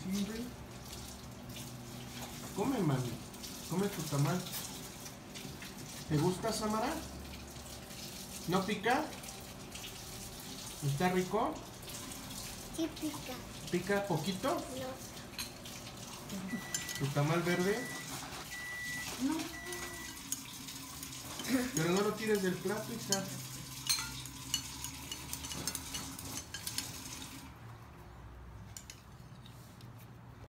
diciembre. Come, mami. Come tu tamal. ¿Te gusta, Samara? ¿No pica? ¿Está rico? Sí pica. ¿Pica poquito? No. ¿Tu tamal verde? No. Pero no lo tires del plato, hija.